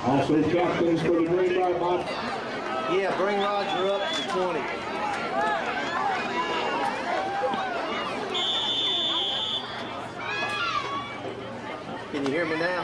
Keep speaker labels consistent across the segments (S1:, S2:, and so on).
S1: Also captains for the Greenbrier Box.
S2: Yeah, bring Roger up to 20. Can you hear me now?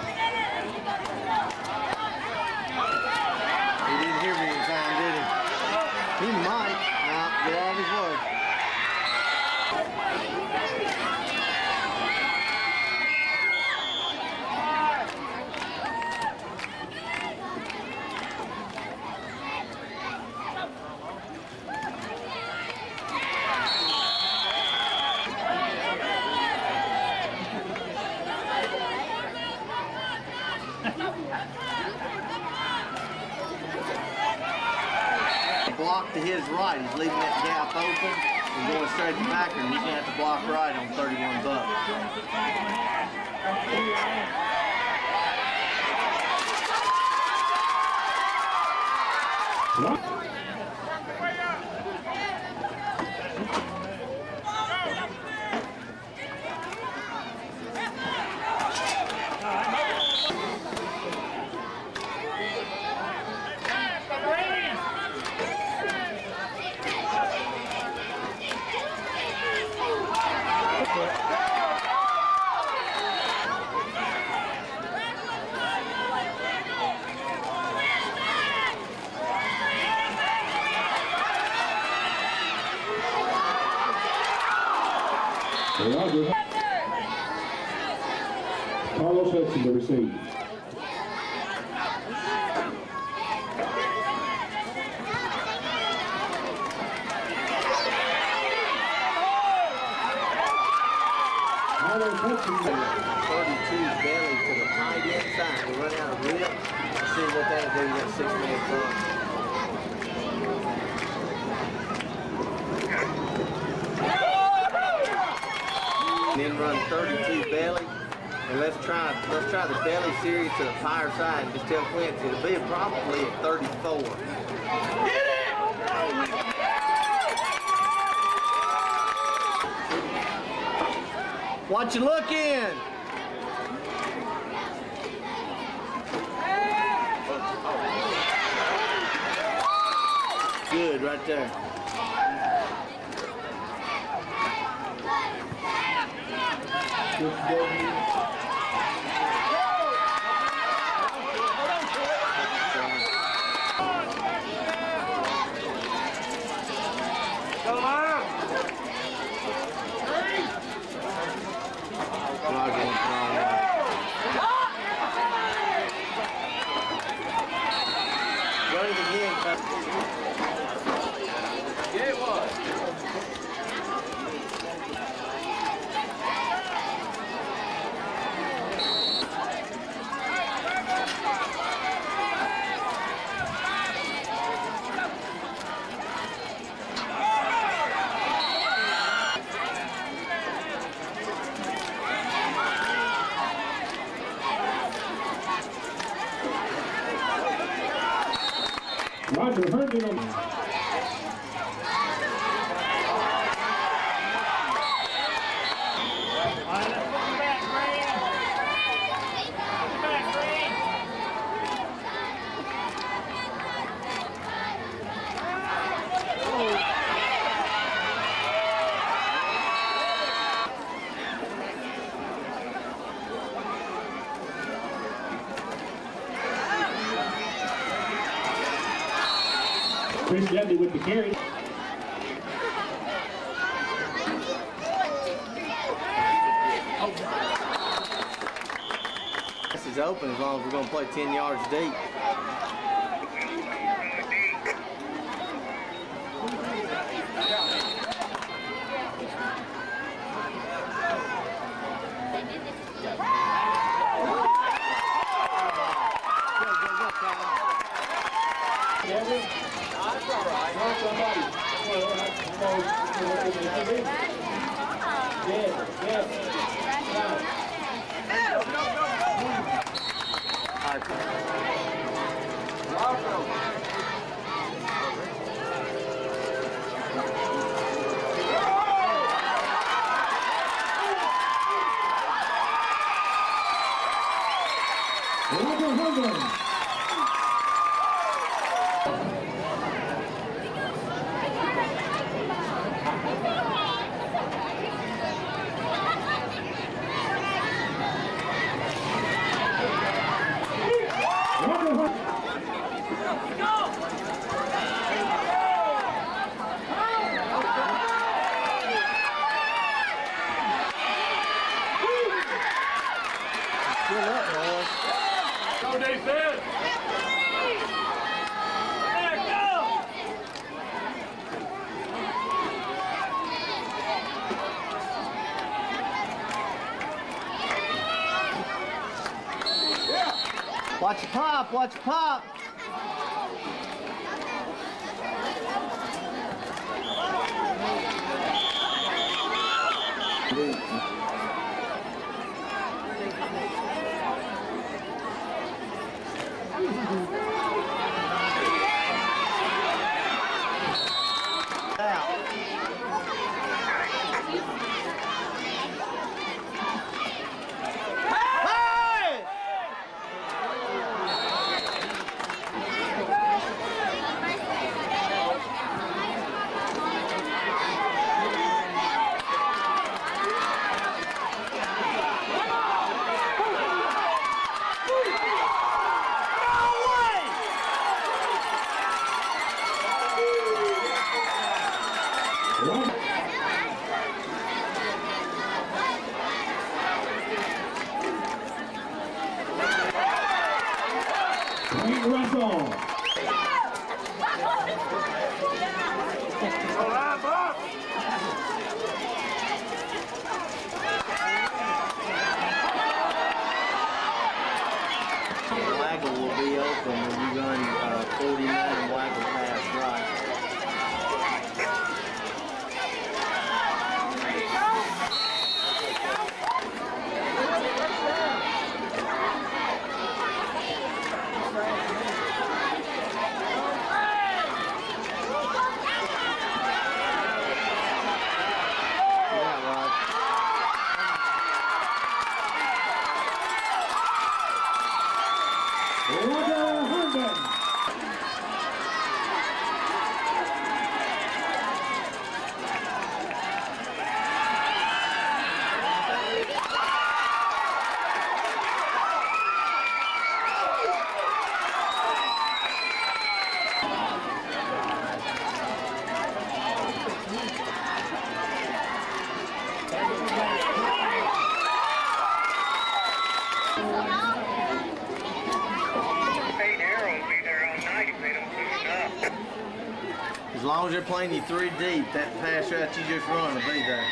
S2: He didn't hear me in time, did he? He might. Now, get out of his way. Block to his right. He's leaving that gap open and going straight to Packer. He's going to have to block right on 31 bucks.
S1: Carlos Hudson to receive. Carlos Hudson.
S2: 32 belly to the tight end side. We run out of rip. See what that'll do. You got 6-man front. Then run 32 belly, and let's try the belly series to the fire side. And just tell Quincy it'll be probably a 34. Get it! Watch you look in. Good right there.
S1: Roger Herndon. Chris Dudley with the carry.
S2: This is open as long as we're going to play 10 yards deep.
S1: Roger Herndon.
S2: Watch your pop, watch your pop. Waggle will be open when you run 49 waggle pass right. As long as they're playing you 3 deep, that pass route you just run will be there.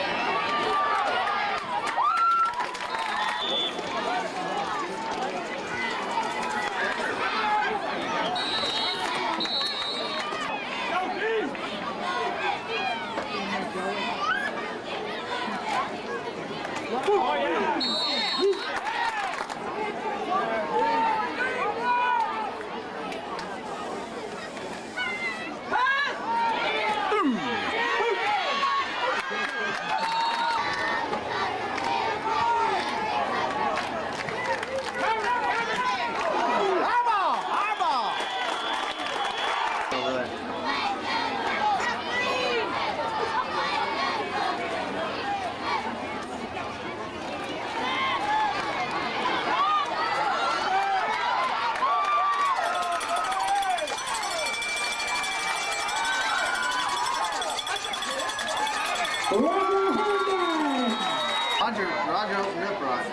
S2: Roger opened up right.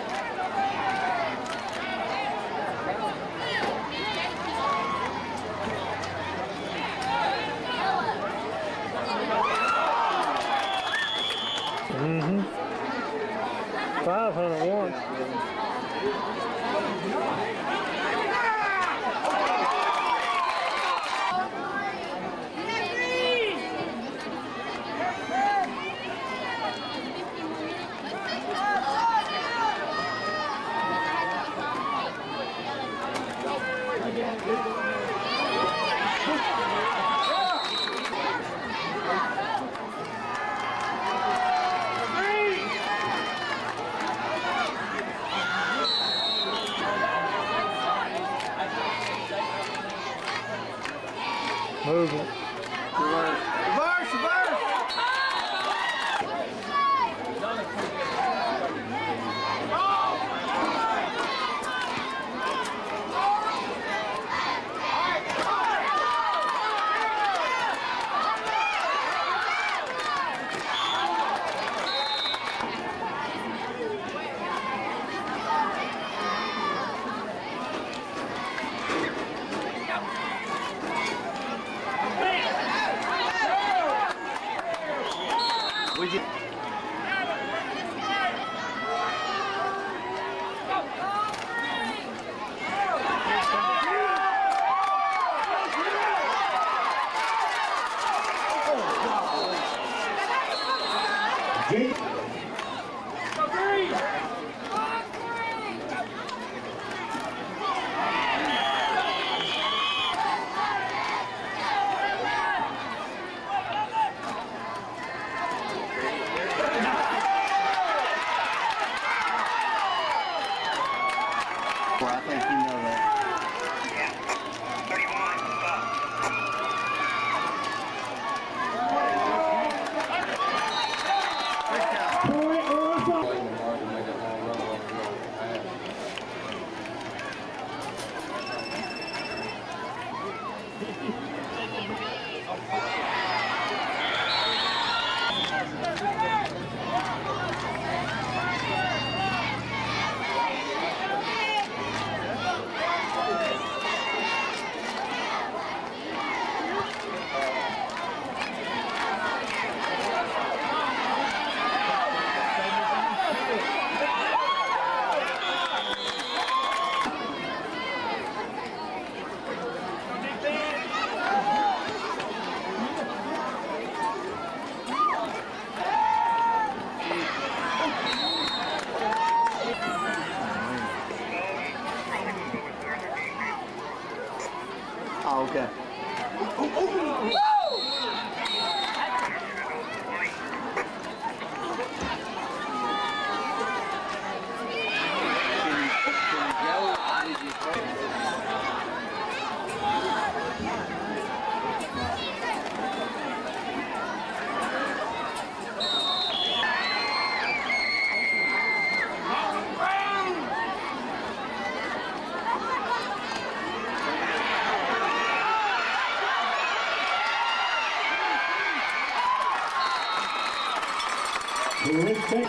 S3: Mm-hmm. 501. Move it.
S2: Reverse, reverse.
S3: I think you know that. Oh, okay.
S1: Respect.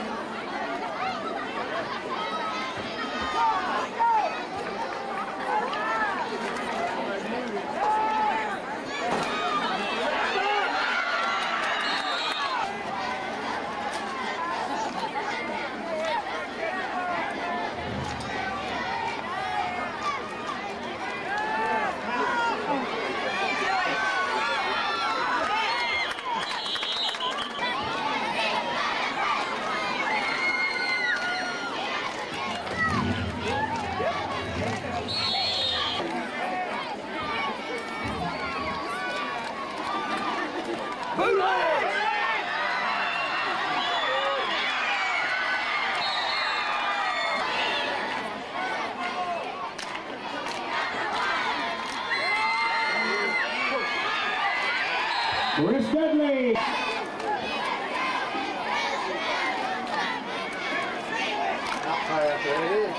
S1: Chris Dudley.
S2: There it is.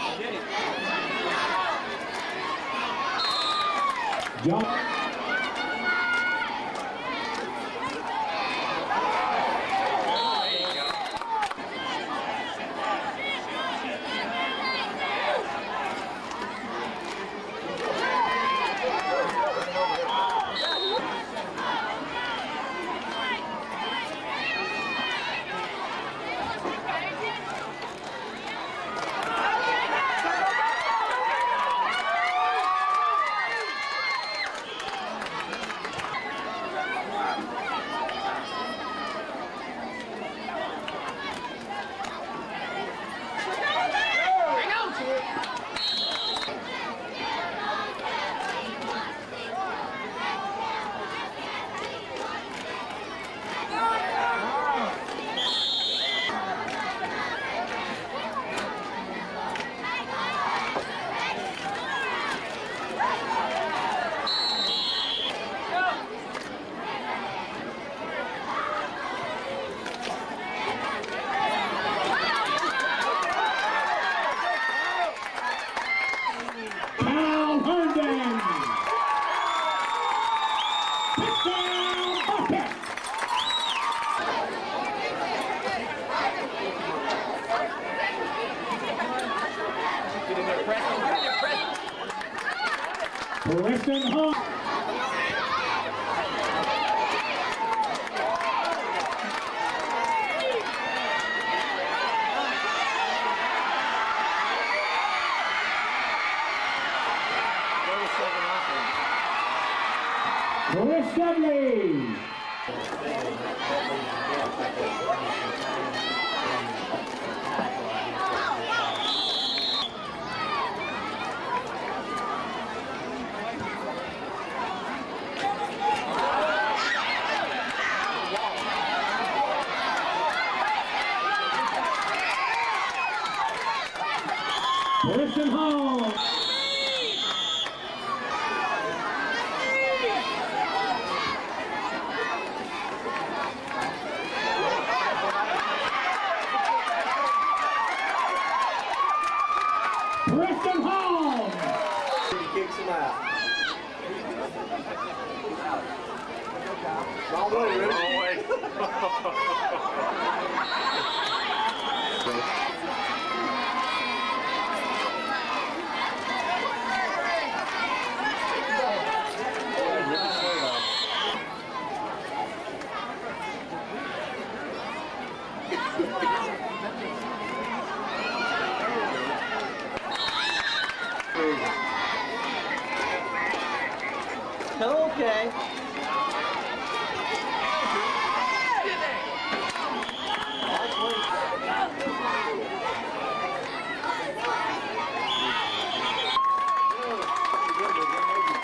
S1: John. Preston Hunt. Chris Dudley. Preston Hall. Preston Hall.
S2: He kicks him out. Wrong way, Rick. Wrong way. Okay.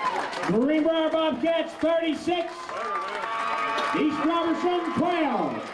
S1: Greenbrier Bobcats 36, East Robertson 12.